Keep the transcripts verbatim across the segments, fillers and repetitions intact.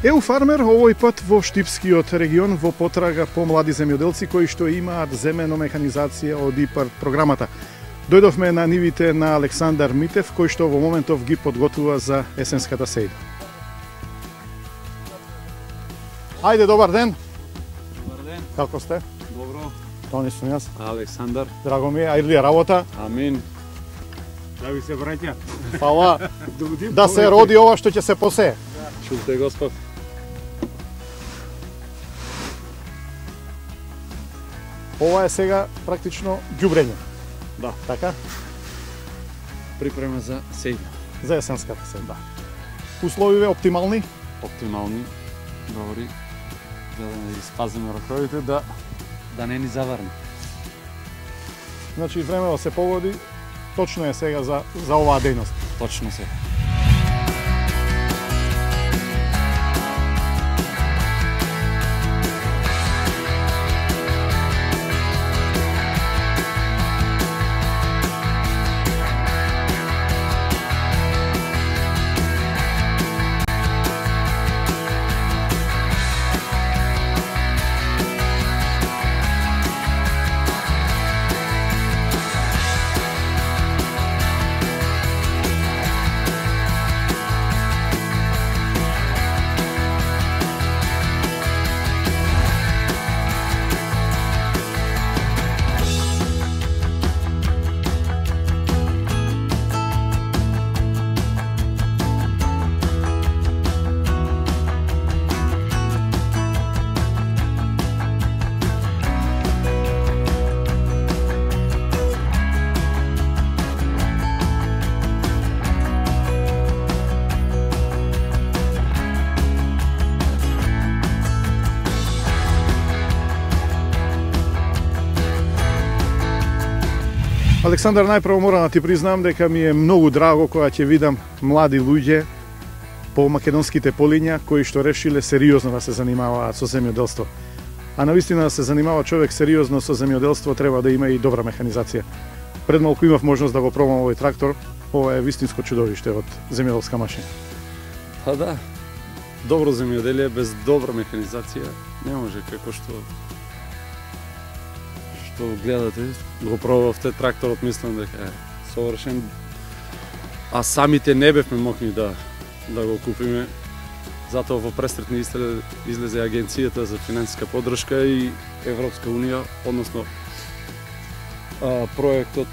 Еуфармер овој пат во Штипскиот регион во потрага по млади земјоделци кои што имаат земено механизација од ИПАР програмата. Дојдовме на нивите на Александар Митев, кој што во моментов ги подготвува за есенската сејда. Ајде, добар ден. Добар ден. Како сте? Добро. Тони сум јас. Александар. Драго ми е, ајде ли работа? Амин. Да ви се браќа. Фала. Да се роди ова што ќе се посее. Чулте Господ. Ова е сега практично ѓубрење. Да. Така? Припрема за сејда. За есенската сејда. Условиве оптимални? Оптимални, добри, за да не спазиме роковите, да да не ни заварне. Значи време да се погоди, точно е сега за за оваа дејност. Точно се. Александар, најпрво морам да ти признам дека ми е многу драго кога ќе видам млади луѓе по македонските полиња кои што решиле сериозно да се занимаваат со земјоделство. А навистина да се занимава човек сериозно со земјоделство треба да има и добра механизација. Пред малку имав можност да го пробам овој трактор. Ова е вистинско чудовиште од земјоделска машина. Па да. Добро земјоделие без добра механизација не може, како што што гледате, го пробавте тракторот, мислам дека е совршен. А самите не бевме могли да да го купиме. Затоа во пресретни излезе Агенцијата за финансиска поддршка и Европска унија, односно а, проектот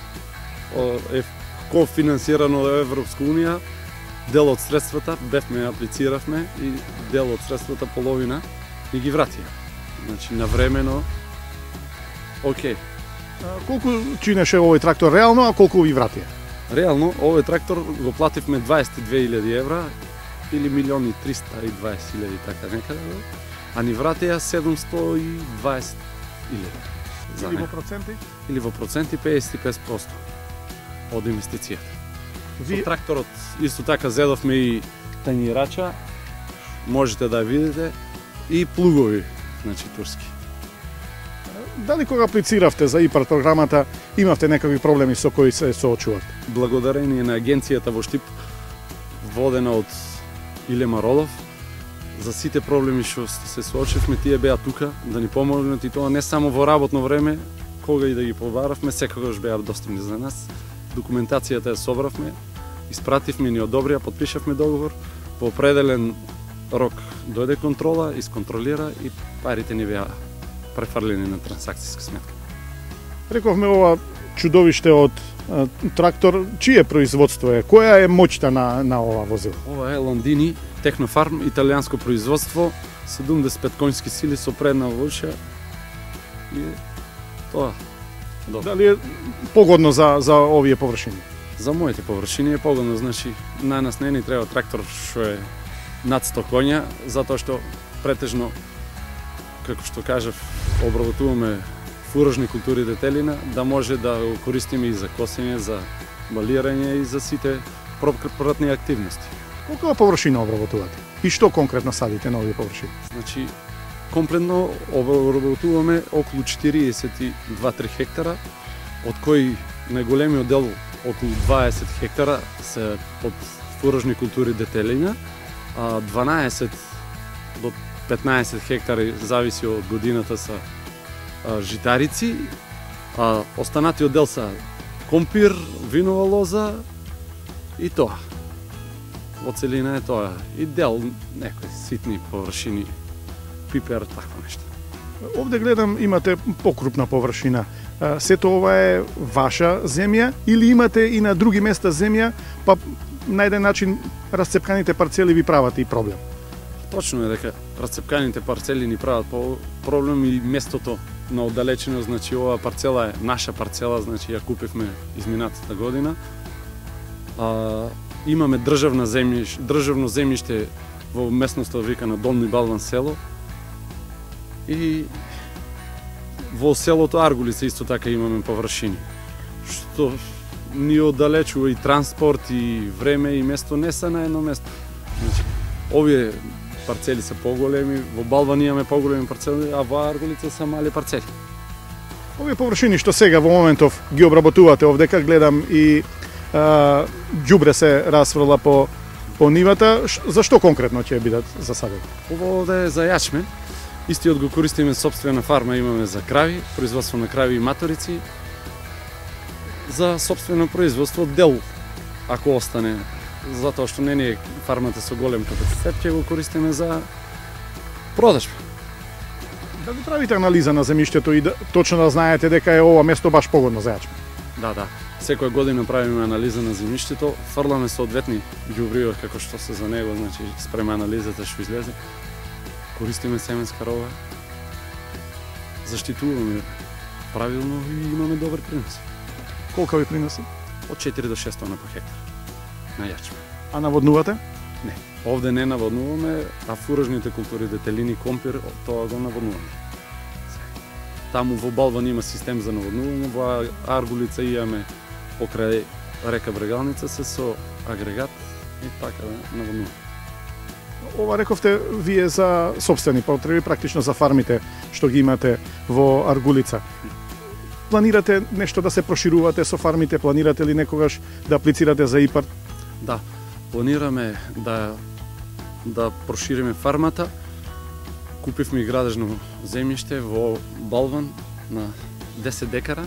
е кофинансиран од Европска унија. Дел од средствата бевме аплициравме и дел од средствата, половина, и ги вратија. Значи навремено. Океј. Колку чинеше овој трактор реално, а колку ви вратија? Реално, овој трактор го плативме дваесет и две илјади евра или милиони триста и дваесет илјади, така некаде, а ни вратија седумсто и дваесет илјади. Или во проценти? Или во проценти педесет и пет проценти од инвестицијата. Ви... Со тракторот исто така зедовме и тањирача, можете да видите, и плугови, значи турски. Дали кога аплициравте за ИПАР програмата, имавте некакви проблеми со кои се соочувавте? Благодарение на агенцијата во Штип, водена од Иле Маролов, за сите проблеми што се соочивме, тие беа тука да ни помогнат, и тоа не само во работно време, кога и да ги побаравме, секогаш беа достапни за нас. Документацијата ја собравме, испративме, ни одобрија, подпишавме договор, по определен рок дојде контрола, исконтролира и парите ни беа префрлени на трансакцијска сметка. Рековме ова чудовиште од а, трактор, чие производство е? Која е моќта на, на ова возило? Ова е Ландини, Технофарм, италијанско производство, седумдесет и пет конјски сили со предна воша и тоа. Добро. Дали е погодно за, за овие површини? За моите површини е погодно, значи на нас не ни треба трактор што е над сто коња, затоа што претежно, како што кажав, обработуваме фуражни култури детелина, да може да го користиме и за косење, за балирање и за сите пропратни активности. Колку површина обработувате? И што конкретно садите на овие површини? Значи, комплетно обработуваме околу четириесет и два до три хектара, од кои најголемиот дел, околу дваесет хектара, се под фуражни култури детелина, а дванаесет до петнаесет хектари, зависи од годината, са а, житарици, а останатиот дел са компир, винова лоза и тоа. Во целина е тоа. И дел некои ситни површини, пипер, такво нешто. Овде гледам имате покрупна површина. Сето ова е ваша земја или имате и на други места земја, па на еден начин расцепканите парцели ви прават и проблем? Точно е дека расцепканите парцели ни прават проблем и местото на оддалечено, значи оваа парцела е наша парцела, значи ја купивме изминатата година. А, имаме државна земјиш, државно земјиште во местноста викана Долни Балван село. И во селото Аргулица исто така имаме површини. Што ни оддалечува и транспорт, и време, и место, не са на едно место. Значи, овие парцели са поголеми, во Балван имаме поголеми парцели, а во Аргулица са мали парцели. Овие површини што сега во моментов ги обработувате овдека, гледам и а, ѓубре се расфрла по, по нивата, зашто конкретно ќе бидат засадени? Ово овде е за јачмен. Истиот го користиме собствена фарма, имаме за крави, производство на крави и маторици. За собствено производство дел, ако остане, затоа што не ни е фармата со голем капацитет, ќе го користиме за продажба. Дали правите анализа на земјиштето и да, точно да знаете дека е ова место баш погодно за јачмен? Да, да. Секоја година правиме анализа на земјиштето, фрламе соодветни ѓубрива како што се за него, значи спрема анализата што излезе. Користиме семенска рова, заштитуваме правилно и имаме добар принос. Колка ви приноси? Од четири до шест тона по хектар на јачмен. А наводнувате? Не, овде не наводнуваме, а фуражните култури, детелини, компир, тоа го наводнуваме. Таму во Балван има систем за наводнување, во Аргулица имаме покрај река Брегалница се со агрегат и така да наводнуваме. Ова рековте вие за собствени потреби, практично за фармите што ги имате во Аргулица. Планирате нешто да се проширувате со фармите? Планирате ли некогаш да аплицирате за ИПАРД? Да, планираме да да прошириме фармата. Купивме градежно земјиште во Балван на десет декара,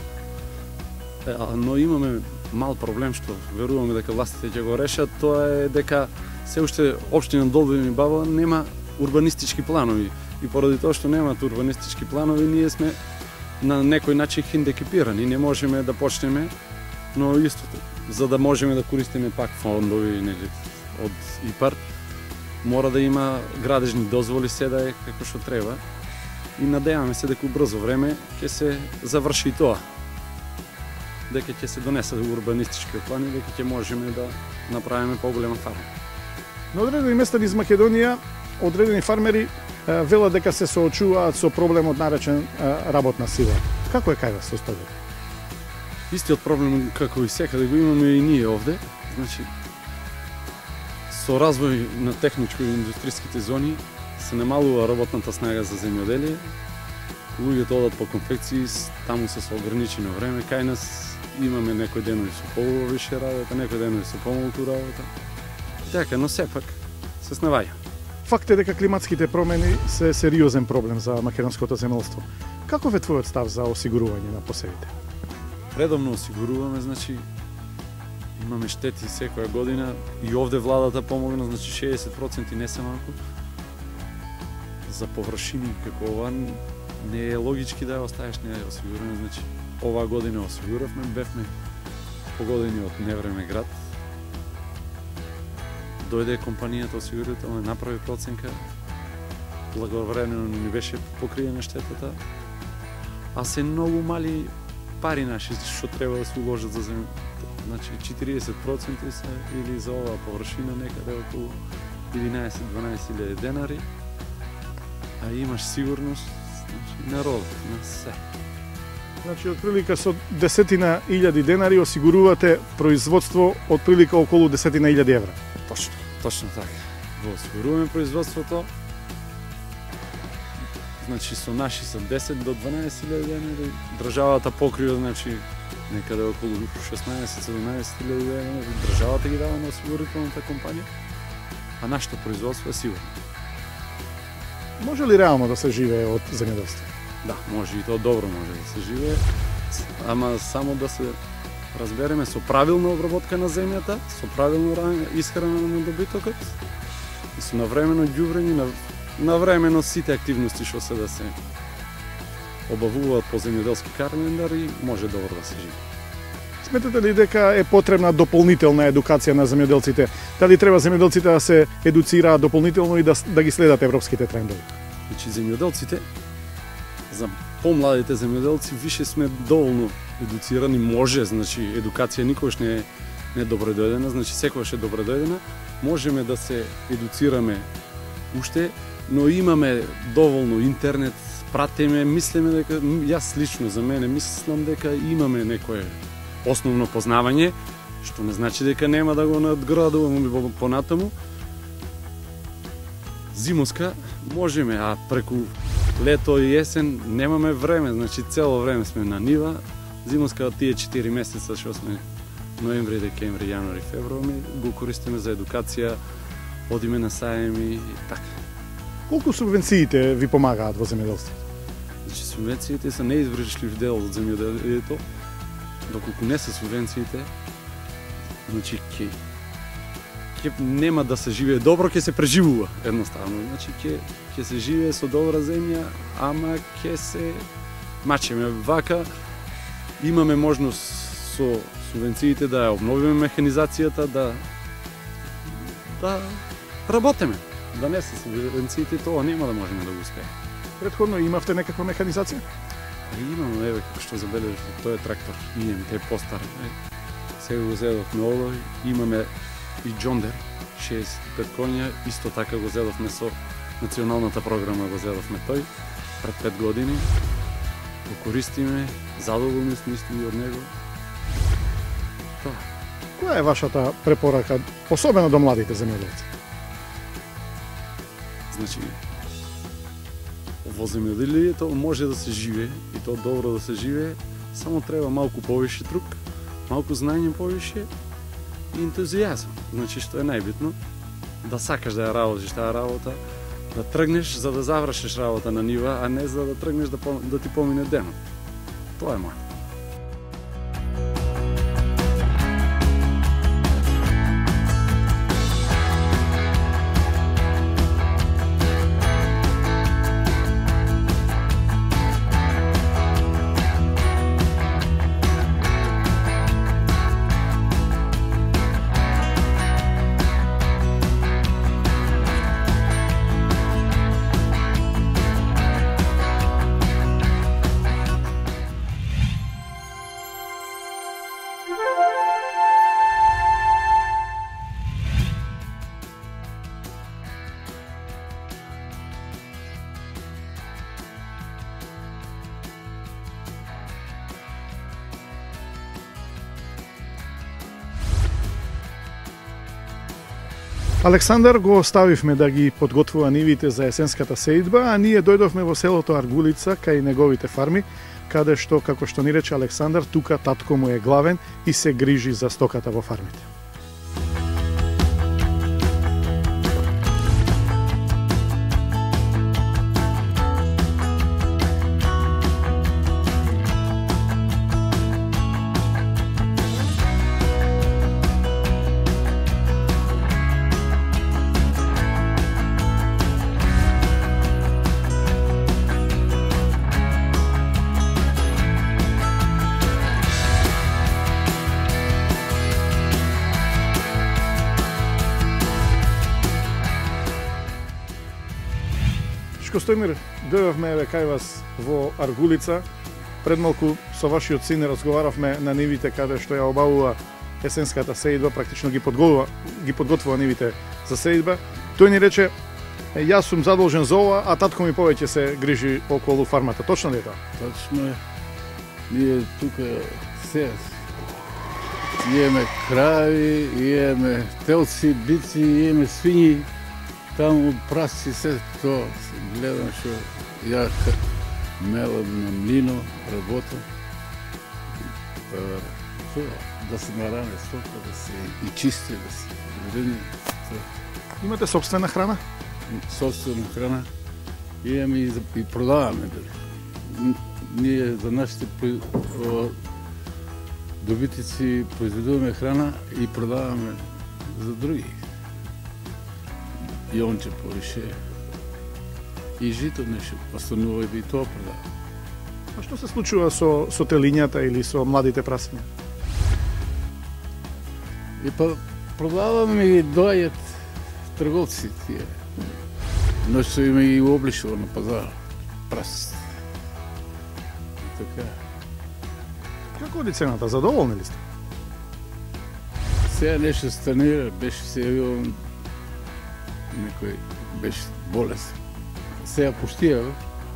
но имаме мал проблем што веруваме дека властите ќе го решат, тоа е дека се уште општина Долбин и Балван нема урбанистички планови и поради тоа што немаат урбанистички планови ние сме на некој начин хиндекипирани, не можеме да почнеме, но исто за да можеме да користиме пак фондови нели од ИПАРД, мора да има градежни дозволи, се да е како што треба. И надеваме се дека брзо време ќе се заврши тоа. Дека ќе се донесат урбанистички плани, дека ќе можеме да направиме поголема фарма. На одредени места низ Македонија, одредени фармери велат дека се соочуваат со проблемот наречен работна сила. Како е кај вас состојбата? Истиот проблем како и секаде го имаме и ние овде. Значи, со развој на техничко и индустријските зони се намалува работната снага за земјоделие. Луѓето одат по конфекции, таму се со ограничено време. Кај нас имаме некој денови со повише работа, некој денови со помалку работа. Така, но сепак се снаваја. Факт е дека климатските промени се сериозен проблем за македонското земјоделство. Каков е твојот став за осигурување на посевите? Редовно осигуруваме, значи имаме штети секоја година и овде владата помогна, значи шеесет проценти не се малку. За површини како ова не е логички да ја оставиш не ја осигуруваме, значи оваа година осигуравме, бевме погодени од невреме град. Дојде компанијата осигурителна, направи проценка, благовремено ни беше покриена штетата, а се многу мали пари наши што треба да се уложат за земја. Значи четириесет проценти се или за оваа површина некаде околу единаесет-дванаесет илјади денари, а имаш сигурност, значи, на род, на се. Значи, отприлика со десетина илјади денари осигурувате производство отприлика околу десетина илјади евра. Точно, точно така. Го осигуруваме производството. Значи со наши со десет до дванаесет илјади денари, државата покрива, значи некаде околу шеснаесет-седумнаесет илјади денари, државата ги дава на осигурителната компанија, а нашето производство е сигурно. Може ли реално да се живее од земјоделство? Да, може и то добро може да се живее, ама само да се разбереме со правилна обработка на земјата, со правилно исхрана на добитокот и со навремено ѓубрење, на навремено сите активности што се да се обавуваат по земјоделски календар и може добро да се живее. Сметате ли дека е потребна дополнителна едукација на земјоделците? Дали треба земјоделците да се едуцираат дополнително и да, да ги следат европските трендови? Значи земјоделците, за помладите земјоделци више сме доволно едуцирани, може, значи едукација никогаш не е не е добредојдена, значи секогаш е добредојдена, можеме да се едуцираме уште, но имаме доволно интернет, пратиме, мислиме дека, јас лично за мене мислам дека имаме некое основно познавање, што не значи дека нема да го надградуваме понатаму. Зимоска можеме, а преку лето и есен немаме време, значи цело време сме на нива. Зимоска тие четири месеца што сме ноември, декември, јануари, февруари го користиме за едукација, одиме на саеми и така. Колку субвенциите ви помагаат во земјоделството? Значи субвенциите се неизвршлив дел од земјоделието. Доколку не се субвенциите, значи ќе ќе нема да се живее добро, ќе се преживува едноставно. Значи ќе ќе се живее со добра земја, ама ќе се мачеме вака. Имаме можност со субвенциите да ја обновиме механизацијата, да да работиме. Да не се субвенциите, тоа нема да можеме да го успееме. Претходно имавте некаква механизација? Имаме, еве, како што забележите, тој е трактор И М Т постар. Сега го зедовме овој, имаме и John Deere, шеесет и пет коња, исто така го зедовме со националната програма, го зедовме тој, пред пет години. Го користиме, задоволни сме исто и од него. Тоа. Која е вашата препорака, особено до младите земјоделци? Значи, во земјоделието може да се живее, и то добро да се живее, само треба малку повише труд, малку знање повише и ентузијазам. Значи, што е најбитно, да сакаш да ја работиш таа работа, да тргнеш за да завршиш работа на нива, а не за да тргнеш да, да ти помине денот. Тоа е мој. Александар го оставивме да ги подготвува нивите за есенската сеидба, а ние дојдовме во селото Аргулица кај неговите фарми, каде што, како што ни рече Александар, тука татко му е главен и се грижи за стоката во фармите. Стојмир, дојдовме еве кај вас во Аргулица. Пред малку со вашиот син разговаравме на нивите каде што ја обавува есенската сеидба, практично ги подготвува, ги подготвува нивите за сеидба. Тој ни рече, јас сум задолжен за ова, а татко ми повеќе се грижи околу фармата. Точно ли е тоа? Точно е. Ние тука се имаме крави, имаме телци, бици, имаме свињи. Таму прасци се тоа, гледам што ја мелам на млино, работам. Тоа, да се наране стока, да се и чисти, да се врени. Имате собствена храна? Собствена храна. Имаме и, и продаваме. Ние за нашите добитници произведуваме храна и продаваме за други. Јонче повише. И жито нешто останува и тоа продава. А што се случува со, со телињата или со младите прасиња? И па продаваме и доаѓат трговци тие. Но што има и облишува на пазар. Прас. Така. Како оди цената? Задоволни ли сте? Сега нешто станира, беше се јавил некој беше болест. Сега пуштија.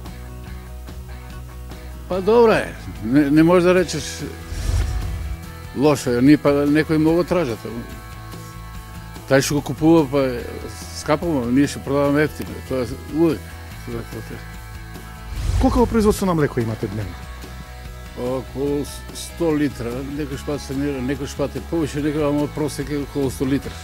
Па добра е. Не, не можеш да речеш лошо е. Ни па некој многу тражат. Тај што го купува па скапаво, ние што продаваме ефтино. Тоа е увек. Колко производство на млеко имате дневно? Околу сто литра, некој шпат се нера, некој шпат е повише, некој ама просек е околу сто литра.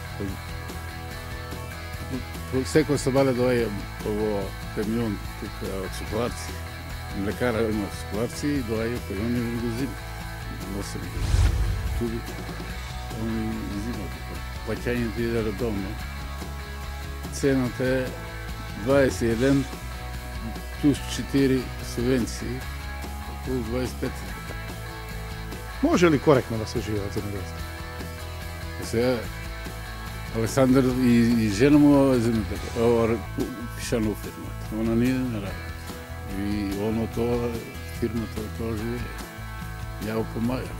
Секој сабале доаѓа во камион тука од Соколарци. Млекара има Соколарци и доаѓа камион и го зима. Носени туди, они зимат. Плаќањето иде редовно. Цената е дваесет и еден плюс четири субвенции, околу дваесет и пет. Може ли коректно да се живее од земјоделство? Сега Александар и, и жена му е земјоделец, пишано у фирмата. Она не не работи. И оно тоа, фирмата тоа живее. Ја го помагам.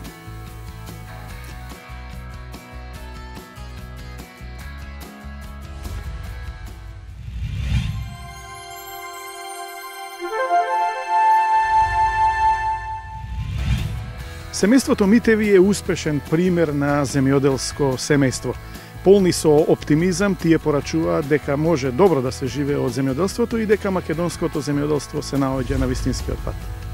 Семејството Митеви е успешен пример на земјоделско семејство. Полни со оптимизам, тие порачуваат дека може добро да се живее од земјоделството и дека македонското земјоделство се наоѓа на вистинскиот пат.